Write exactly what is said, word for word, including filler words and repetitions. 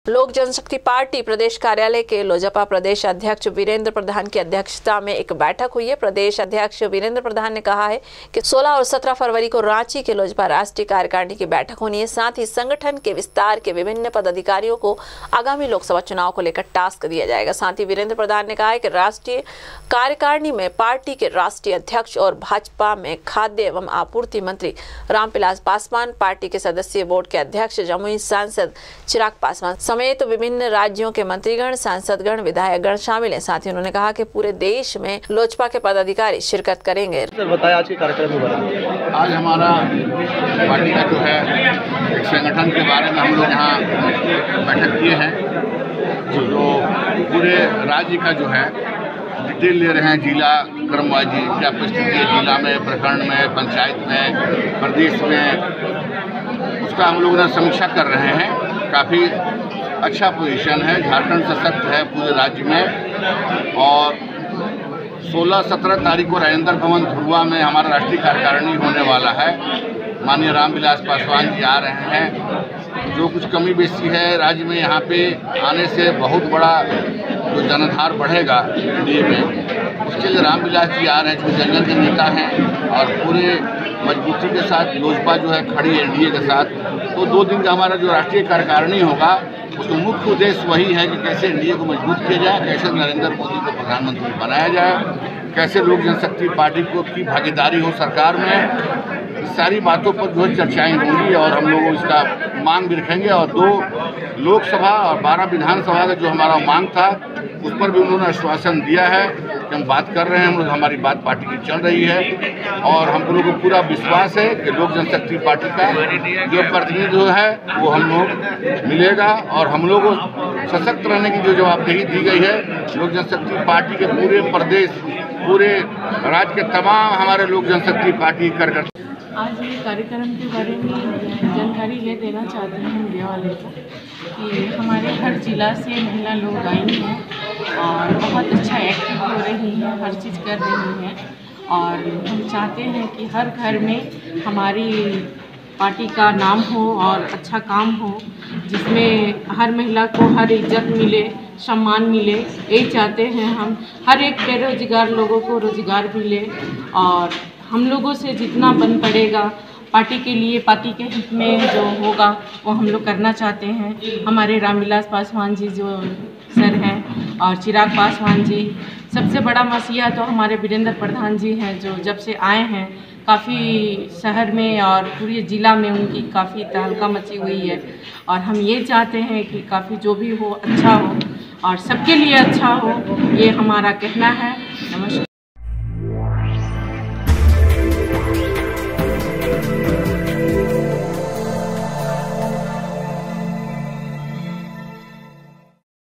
लोक जनशक्ति पार्टी प्रदेश कार्यालय के लोजपा प्रदेश अध्यक्ष वीरेंद्र प्रधान की अध्यक्षता में एक बैठक हुई है। प्रदेश अध्यक्ष वीरेंद्र प्रधान ने कहा है कि सोलह और सत्रह फरवरी को रांची के लोजपा राष्ट्रीय कार्यकारिणी की बैठक होनी है। साथ ही संगठन के विस्तार के विभिन्न पदाधिकारियों को आगामी लोकसभा चुनाव को लेकर टास्क दिया जाएगा। साथ ही वीरेंद्र प्रधान ने कहा है कि राष्ट्रीय कार्यकारिणी में पार्टी के राष्ट्रीय अध्यक्ष और भाजपा में खाद्य एवं आपूर्ति मंत्री रामविलास पासवान, पार्टी के सदस्य बोर्ड के अध्यक्ष जमुई सांसद चिराग पासवान समेत विभिन्न राज्यों के मंत्रीगण, सांसदगण, विधायकगण शामिल हैं। साथ ही उन्होंने कहा कि पूरे देश में लोजपा के पदाधिकारी शिरकत करेंगे। बताया आज के कार्यक्रम में आज हमारा पार्टी का जो है एक संगठन के बारे में हम लोग यहाँ बैठक किए हैं, जो पूरे राज्य का जो है डिटेल ले रहे हैं, जिला क्रमवाइज क्या परिस्थिति है जिला में, प्रखंड में, पंचायत में, प्रदेश में, उसका हम लोग समीक्षा कर रहे हैं। काफ़ी अच्छा पोजीशन है, झारखंड सशक्त है पूरे राज्य में। और सोलह सत्रह तारीख को राजेंद्र भवन धुर्वा में हमारा राष्ट्रीय कार्यकारिणी होने वाला है। माननीय रामविलास पासवान जी आ रहे हैं। जो कुछ कमी बेसी है राज्य में, यहाँ पे आने से बहुत बड़ा जो जनाधार बढ़ेगा एनडीए में, उसके लिए रामविलास जी आ रहे हैं, जो जंगल के नेता हैं और पूरे मजबूती के साथ लोजपा जो है खड़ी एनडीए के साथ। तो दो दिन का हमारा जो राष्ट्रीय कार्यकारिणी होगा, उसका मुख्य उद्देश्य वही है कि कैसे एनडीए को मजबूत किया जाए, कैसे नरेंद्र मोदी को प्रधानमंत्री बनाया जाए, कैसे लोक जनशक्ति पार्टी को की भागीदारी हो सरकार में। सारी बातों पर जो चर्चाएं होंगी और हम लोग इसका मांग भी रखेंगे। और दो लोकसभा और बारह विधानसभा का जो हमारा मांग था, उस पर भी उन्होंने आश्वासन दिया है कि हम बात कर रहे हैं, हम लोग हमारी बात पार्टी की चल रही है। और हम लोगों को पूरा विश्वास है कि लोक जनशक्ति पार्टी का जो प्रतिनिधि है वो हम लोग मिलेगा और हम लोग को सशक्त रहने की जो जवाबदेही दी गई है, लोक जनशक्ति पार्टी के पूरे प्रदेश, पूरे राज्य के तमाम हमारे लोक जनशक्ति पार्टी कार्यकर्ता। आज ये कार्यक्रम के बारे में जानकारी ये देना चाहते हैं मीडिया वाले को कि हमारे हर जिला से महिला लोग आई हैं और बहुत अच्छा एक्टिव हो रही हैं, हर चीज़ कर रही हैं। और हम चाहते हैं कि हर घर में हमारी पार्टी का नाम हो और अच्छा काम हो, जिसमें हर महिला को हर इज्जत मिले, सम्मान मिले। यही चाहते हैं हम। हर एक बेरोजगार लोगों को रोजगार मिले और हम लोगों से जितना बन पड़ेगा पार्टी के लिए, पार्टी के हित में जो होगा वो हम लोग करना चाहते हैं। हमारे रामविलास पासवान जी जो सर हैं और चिराग पासवान जी, सबसे बड़ा मसीहा तो हमारे वीरेंद्र प्रधान जी हैं, जो जब से आए हैं काफ़ी शहर में और पूरे ज़िला में उनकी काफ़ी तहलका मची हुई है। और हम ये चाहते हैं कि काफ़ी जो भी हो अच्छा हो और सबके लिए अच्छा हो, ये हमारा कहना है। नमस्कार।